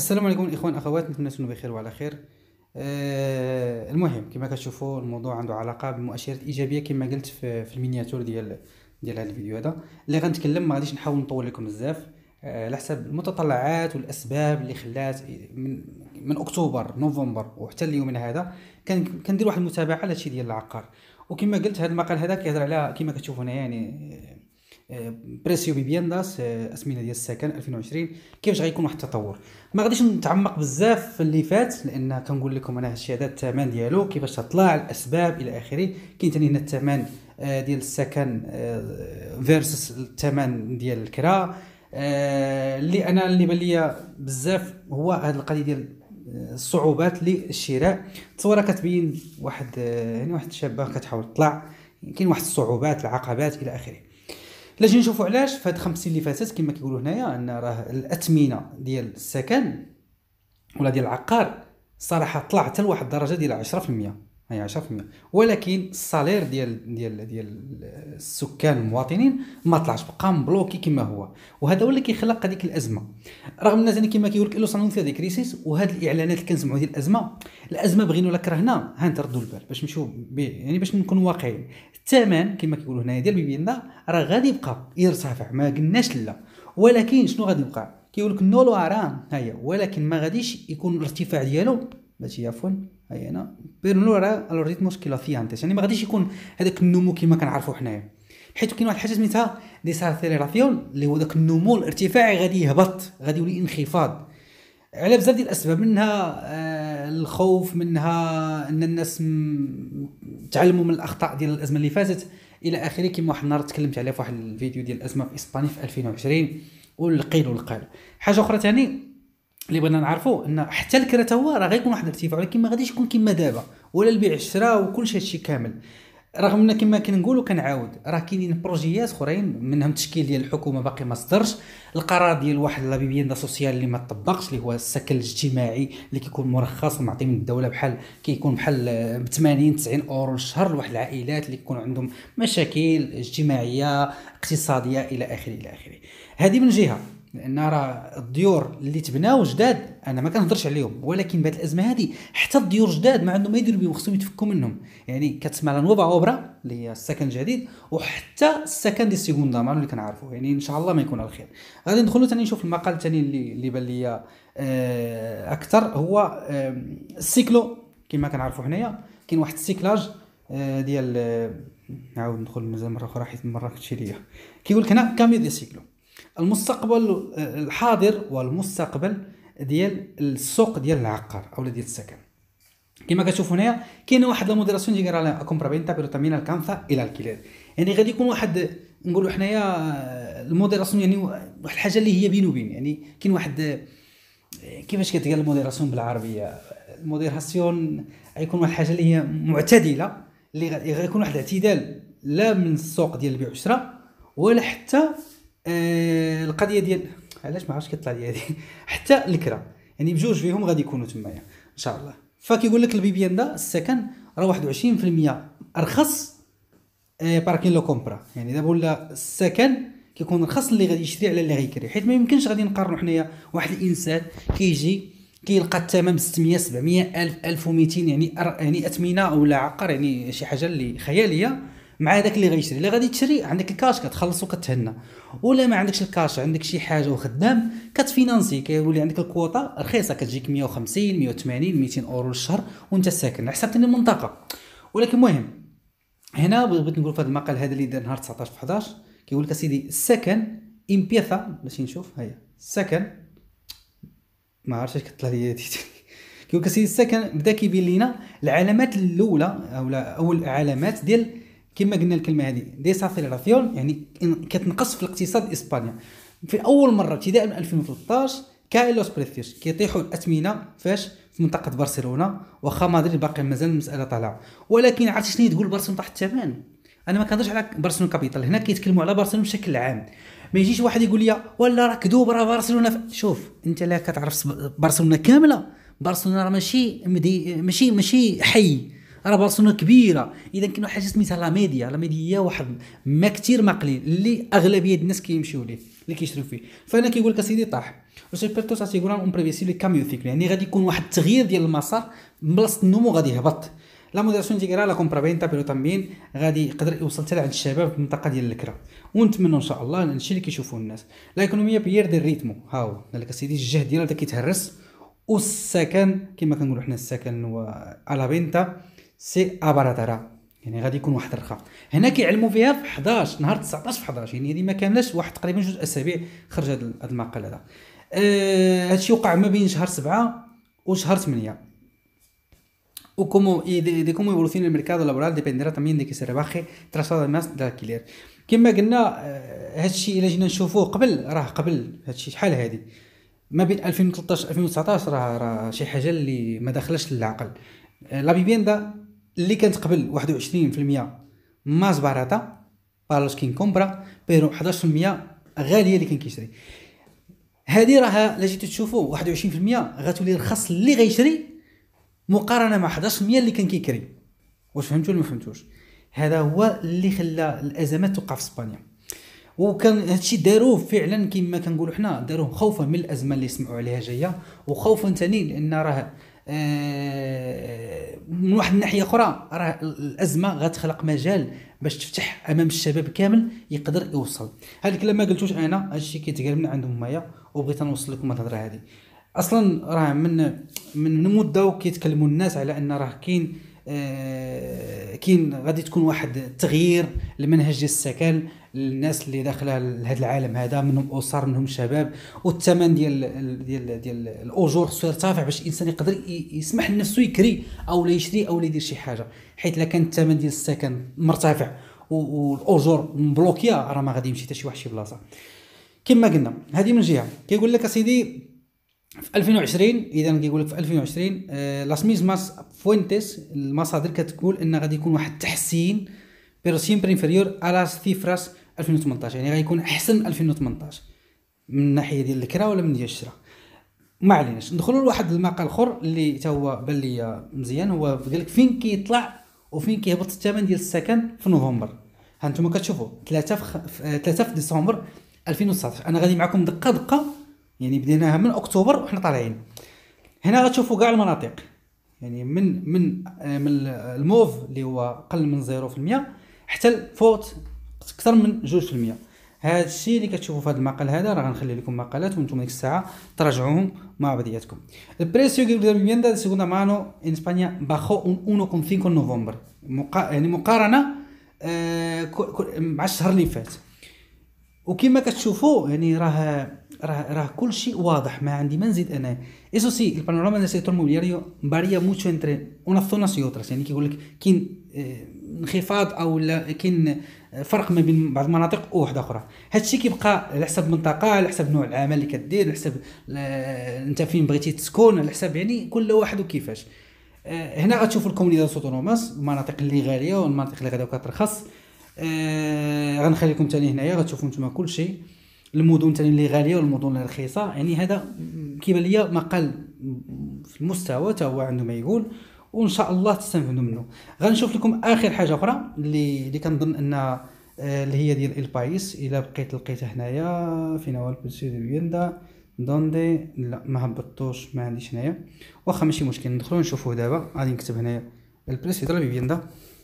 السلام عليكم الاخوان اخوات، نتمنى تكونوا بخير وعلى خير. المهم كما كتشوفوا الموضوع عنده علاقه بالمؤشرات الايجابيه كما قلت في المينياتور ديال هذا الفيديو هذا اللي غنتكلم. ما غاديش نحاول نطول لكم بزاف على حسب المتطلعات والاسباب اللي خلات من اكتوبر نوفمبر وحتى اليومنا هذا كندير واحد المتابعه على هادشي ديال العقار. وكما قلت هذا المقال هذا كيهضر على كما كتشوفوا هنا يعني بريسيو بيبينداس اسمنه ديال السكن 2020 كيفاش غيكون واحد التطور. ما غاديش نتعمق بزاف في اللي فات لان كنقول لكم انا هادشي هذا الثمن ديالو كيفاش تطلع الاسباب الى اخره. كاين ثاني هنا الثمن ديال السكن فيرسس الثمن ديال الكراء. اللي بان ليا بزاف هو هذه القضيه ديال الصعوبات للشراء. التصويره كتبين واحد يعني واحد شابه كتحاول تطلع، كاين واحد الصعوبات العقبات الى اخره. الا جينا نشوفوا علاش في هاد 5 سنين اللي فاتت كما كيقولوا هنايا ان راه الاثمنه ديال السكن ولا ديال العقار صراحه طلع حتى لواحد الدرجه ديال 10%، هي 10%، ولكن الصالير ديال السكان المواطنين ما طلعش، بقى مبلوكي كما هو. وهذا هو اللي كيخلق هذيك الازمه، رغم ان ثاني كما كيقول لك لو صنعوا هذيك كريسيس. وهاد الاعلانات اللي كنسمعوا ديال الازمه بغينا ولا كرهنا ها نردوا البال باش نمشيو يعني باش نكونوا واقعيين. الثمن كما كيقولوا هنايا ديال بيبينا راه غادي يبقى يرتفع، ما قلناش لا، ولكن شنو غادي يبقى؟ كيقول لك النولو ارام هيا، ولكن ما غاديش يكون الارتفاع ديالو ماشي عفوا هيا انا بيرنورا الريتموس كيلافيانتس، يعني ما غاديش يكون هذاك النمو كما كنعرفوا حنايا، حيت كاين واحد الحاجه سميتها ديسالتيراسيون اللي هو داك النمو الارتفاعي غادي يهبط، غادي يولي انخفاض على بزاف ديال الاسباب. منها الخوف، منها ان الناس تعلموا من الاخطاء ديال الازمه اللي فاتت الى اخره. كما واحد النهار تكلمت عليه في واحد الفيديو ديال الازمه في اسبانيا في 2020 والقيل والقال. حاجه اخرى ثاني اللي بغينا نعرفوا ان حتى الكرا هو راه غيكون واحد الارتفاع، ولكن ما غاديش يكون كما دابا ولا البيع والشراء وكل شيء هادشي كامل. رغم ان كما كنقولوا كنعاود راه كاينين بروجيات اخرين منهم التشكيل ديال الحكومه باقي ما صدرش، القرار ديال واحد لا فيفيندا سوسيال اللي ما طبقش اللي هو السكن الاجتماعي اللي كيكون مرخص ومعطي من الدوله بحال كيكون بحال ب 80 90 اورو الشهر لواحد العائلات اللي كيكون عندهم مشاكل اجتماعيه اقتصاديه الى اخره الى اخره. هذه من جهه، لان راه الديور اللي تبناو جداد انا ما كنهضرش عليهم، ولكن بهذه الازمه هذه حتى الديور جداد ما عندهم ما يديروا بهم، خصهم يتفكوا منهم. يعني كتسمع على نوفا اوبرا اللي هي السكن الجديد، وحتى السكن دي سيغوندا مانو اللي كنعرفوا، يعني ان شاء الله ما يكون على خير. غادي ندخلوا ثاني نشوف المقال الثاني اللي بان ليا اكثر هو السيكلو. كما كنعرفوا حنايا كاين واحد السيكلاج ديال نعاود ندخل مازال مره اخرى حيت مره كتشي ليا. كيقول لك هنا كامي دي سيكلو، المستقبل الحاضر والمستقبل ديال السوق ديال العقار او ديال السكن. كما كتشوفوا هنايا كاين واحد لا موديراسيون دي غير كومبرافينتا بيرو تامين الكانثا الى الكيلير، يعني غادي يكون واحد نقولوا حنايا الموديراسيون يعني واحد الحاجه اللي هي بين وبين. يعني كاين واحد كيفاش كتقال الموديراسيون بالعربيه؟ الموديراسيون غيكون واحد الحاجه اللي هي معتدله، اللي غيكون واحد الاعتدال لا من السوق ديال البيع والشراء ولا حتى القضيه ديال علاش ما عرفتش كطلع لي هذه حتى الكرا، يعني بجوج فيهم غادي يكونوا تمايا ان شاء الله. فكيقول لك البيبياندا السكن راه 21% ارخص باركين لو كومبرا، يعني دابا ولا السكن كيكون رخص اللي غادي يشري على اللي غيكري، حيت ما يمكنش غادي نقارنوا حنايا واحد الانسان كيجي كيلقى الثمن 600 700 1000 1200 يعني اثمنه ولا عقار، يعني شي حاجه اللي خياليه مع هذاك اللي غيشري. اللي غادي تشري عندك الكاش كتخلص وكتهنى، ولا ما عندكش الكاش عندك شي حاجه وخدام كتفينانسي، كيولي عندك الكوطه رخيصه كتجيك 150 180 200 اورو للشهر وانت ساكن على حساب ثاني المنطقه. ولكن المهم هنا بغيت نقول في هذا المقال هذا اللي دار نهار 19 في 11 كيقول لك اسيدي السكن امبيثا باش نشوف هيا السكن ما عرفتش كطلع لي هذه كيقول لك اسيدي السكن بدا كيبين لينا العلامات الاولى او العلامات ديال كما قلنا الكلمه هذه ديساسيلاسيون، يعني كتنقص في الاقتصاد اسبانيا. في اول مره ابتداء من 2013 كاين لوس بريسيوس كيطيحوا الاثمنه فاش في منطقه برشلونه، واخا مدريد باقي مازال المساله طالعه. ولكن عرفتي شنو تقول برشلونه طاح الثمن؟ انا ما كنهضرش على برشلونه كابيتال، هنا كيتكلموا على برشلونه بشكل عام. ما يجيش واحد يقول لي ولا راه كذوب راه برشلونه شوف انت لا كتعرف برشلونه كامله، برشلونه راه ماشي حي، راه برشلونه كبيره، اذا كاين حاجه سميتها لا ميديا. لا ميديا هي واحد ما كثير ما قليل اللي اغلبيه الناس كيمشيو ليه، اللي كيشريو فيه. فانا كيقول لك اسيدي طاح واش بيرتو سا تيقول اون بريفيسيبل كاميو سيكل، يعني غادي يكون واحد التغيير ديال المسار من بلاصه النمو غادي يهبط. لا موديراسيون تيغرا لا كومبرافينتا بيرو تامبين غادي يقدر يوصل حتى لعند الشباب في المنطقه ديال الكرا، ونتمنوا ان شاء الله الشيء اللي كيشوفوه الناس. لا ايكونوميه بيرد الريتمو، ها هو قال لك اسيدي الجهد ديالها بدا كيتهرس، والسكن كما كنقولوا حنا السكن على بينتا سي اباراتارا، يعني غادي يكون واحد الرخاء. هنا كيعلموا فيها في 11 نهار 19 في 11، يعني هذه ما كانش واحد تقريبا 2 اسابيع خرج هذا المقال هذا. هادشي وقع ما بين شهر 7 وشهر 8. o de cómo evoluciona el mercado laboral dependerá también de que se rebaje trazado más de alquiler. كما قلنا هادشي الا جينا نشوفوه قبل هادشي شحال هادي ما بين 2013 2019 راه شي حاجه اللي ما داخلاش للعقل. لا فيفيندا اللي كانت قبل 21% ماس باراتا بالوس كين كومبرا بيرو 11% غاليه اللي كان كيشري. هذه راه لا جيتو تشوفوا 21% غتولي رخص اللي غيشري مقارنه مع 11% اللي كان كيكري. واش فهمتوا ولا ما فهمتوش؟ هذا هو اللي خلى الازمات توقع في اسبانيا، وكان هادشي داروه فعلا كما كنقولوا حنا، داروه خوفا من الازمه اللي سمعوا عليها جايه، وخوفا ثاني لان راه من واحد الناحيه اخرى راه الازمه غتخلق مجال باش تفتح امام الشباب كامل يقدر يوصل. هذا الكلام ما قلتوش انا، هادشي كيتقال من عندهم هما، وبغيت نوصل لكم الهضره هذه. اصلا راه من مده وكيتكلموا الناس على ان راه كاين غادي تكون واحد التغيير لمنهج ديال السكن للناس اللي داخله لهذا العالم هذا، منهم اسر منهم شباب، والثمن ديال الاجور خصو يرتفع باش الانسان يقدر يسمح لنفسه يكري او لا يشري او لا يدير شي حاجه. حيت الا كان الثمن ديال السكن مرتفع والاجور مبلوكيه راه ما غادي يمشي حتى شي واحد شي بلاصه. كما قلنا هذه من جهه. كيقول لك اسيدي في 2020 اذا كيقول لك في 2020 لاس ميزماس فوينتس المصادر كتقول ان غادي يكون واحد التحسين بيرو سيمبر انفيريور على سيفراس 2018، يعني غيكون احسن من 2018 من الناحيه ديال الكرا ولا من ديال الشراء. ما عليناش ندخلوا لواحد المقال اخر اللي حتى هو بان لي مزيان. هو قال لك فين كيطلع وفين كيهبط الثمن ديال السكن في نوفمبر. ها انتم كتشوفوا 3 في ديسمبر 2019. انا غادي معكم دقه دقه، يعني بديناها من اكتوبر وحنا طالعين. هنا غتشوفوا كاع المناطق، يعني من الموف اللي هو قل من 0% حتى الفوت اكثر من 2%. هذا الشيء اللي كتشوفوا في هذا المقال هذا راه غنخلي لكم مقالات وانتم ديك الساعه تراجعوهم مع بعضياتكم. البريسيو de vivienda de segunda mano en España bajó un 1,5 en نوفمبر، يعني مقارنه مع الشهر اللي فات. وكما كتشوفوا يعني راه كل شيء واضح، ما عندي ما نزيد انا. eso sí el panorama del sector mobiliario varía mucho entre unas zonas y otras، يعني كيقول لك كاين انخفاض او لا كاين فرق ما بين بعض المناطق وواحده اخرى. هادشي كيبقى على حسب المنطقه، على حسب نوع العمل اللي كدير، على حسب انت فين بغيتي تسكن، على حسب يعني كل واحد وكيفاش. هنا غتشوفوا الكومونيداد اوتونوماس، المناطق اللي غاليه والمناطق اللي غادي كترخص. غنخلي لكم ثاني هنايا غتشوفوا نتوما كل شيء، المدن ثاني اللي غاليه والمدن اللي رخيصه. يعني هذا كيبان ليا مقال في المستوى حتى هو عنده ما يقول، وان شاء الله تستفادوا منه. غنشوف لكم اخر حاجه اخرى اللي كنظن ان اللي هي ديال البايس. الا بقيت لقيتها هنايا فين هو البريسيو دو فيندا دوندي، لا ما هبطوش، ما عنديش هنايا، واخا ماشي مشكل ندخلوا نشوفوه دابا. غادي نكتب هنايا البريسيو دو فيندا،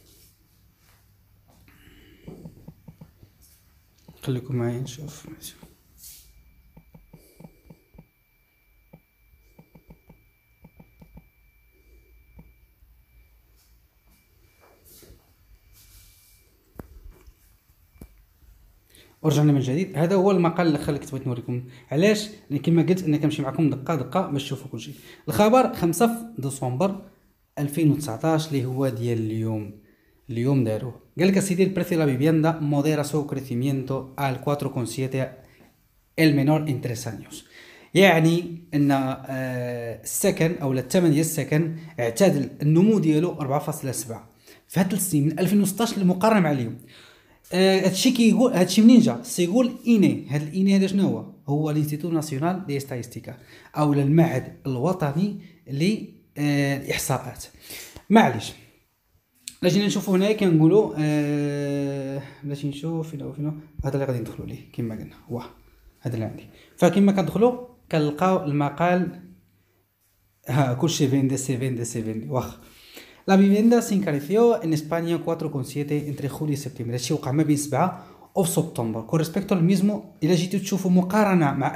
خليكم معايا نشوف. ورجعنا من جديد. هذا هو المقال الاخر اللي كنت نوريكم. علاش؟ لان كما قلت انا كنمشي معكم دقه دقه باش تشوفوا كل شيء. الخبر 5 في ديسمبر 2019 اللي هو ديال اليوم داروه. قال لك سيدي البريسيو de la vivienda modera su crecimiento al 4,7 el menor en 3 años. يعني ان السكن او الثمن ديال السكن اعتدل النمو ديالو 4.7 في هاد 3 سنين من 2016 المقارنه مع اليوم. هادشي كيقول هادشي منين جا؟ سيقول ايني. هاد الايني هذا شنو هو الانستيتوت ناسيونال دي ستاتستيكا او المعهد الوطني للاحصاءات. معليش الا جينا نشوفوا هنايا كنقولوا بلاتي نشوف فين هذا اللي غادي ندخلوا ليه كما قلنا، واه هذا اللي عندي. فكما كندخلوا كنلقاو المقال، ها كلشي فيندي سي فيندي سي فيندي واخ. لا فيفيندا se encareció en España 4,7 entre julio y septiembre. هادشي وقع ما بين 7 و سبتمبر. كون ريسبكتو الميزمو الا جيتو تشوفوا مقارنه مع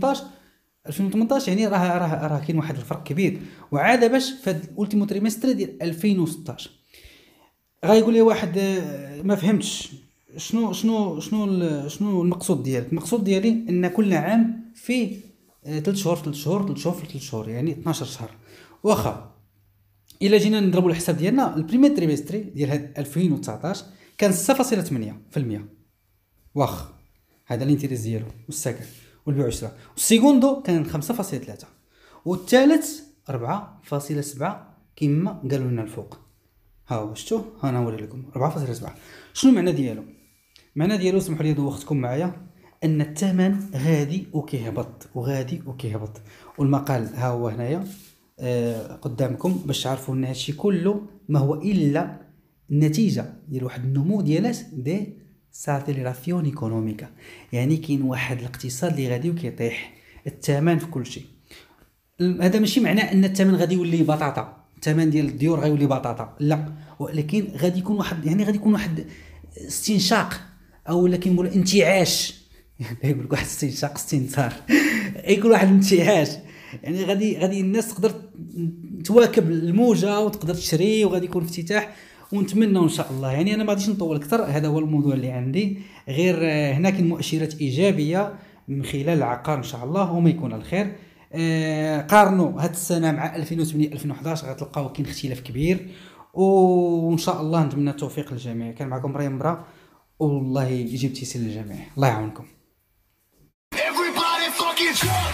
2018 يعني راه كاين واحد الفرق كبير. وعاد باش في هاد الاولتيمو تريمستر ديال 2016 غايقول لي واحد ما فهمتش شنو المقصود ديالك. المقصود ديالي ان كل عام فيه 3 شهور في 3 شهور 3 شهور في 3 شهور، يعني 12 شهر. واخا الا جينا نضربوا الحساب ديالنا، البريمير تريمستري ديال هاد 2019 كان 6.8%. واخ هذا الانتريس ديالو والسكن والبيع والشراء. والسيكوندو كان 5.3 والثالث 4.7 كما قالوا لنا الفوق. ها هو شفتوا، ها انا نوري لكم 4.7. شنو المعنى ديالو؟ المعنى ديالو سمحوا لي دوختكم معايا ان الثمن غادي وكيهبط وغادي وكيهبط. والمقال ها هو هنايا قدامكم باش تعرفوا ان هادشي كله ما هو الا النتيجه ديال واحد النمو ديالات دي ساتيليراسيون ايكونوميكا، يعني كاين واحد الاقتصاد اللي غادي وكيطيح الثمن في كل شيء. هذا ماشي معناه ان الثمن غادي يولي بطاطا، الثمن ديال الديور غيولي بطاطا، لا، ولكن غادي يكون واحد، يعني غادي يكون واحد استنشاق او لا كيقولوا انتعاش يقول لك واحد استنشاق استنثار يكون واحد الانتعاش، يعني غادي الناس تقدر تواكب الموجه وتقدر تشري وغادي يكون افتتاح. ونتمنى ان شاء الله، يعني انا ما غاديش نطول اكثر، هذا هو الموضوع اللي عندي. غير هنا كاين مؤشرات ايجابيه من خلال العقار ان شاء الله وما يكون الخير. قارنوا هاد السنه مع 2008 2011 غتلقاو كاين اختلاف كبير، وان شاء الله نتمنى التوفيق للجميع. كان معكم مريم برا، والله يجيب تيسير للجميع، الله يعاونكم.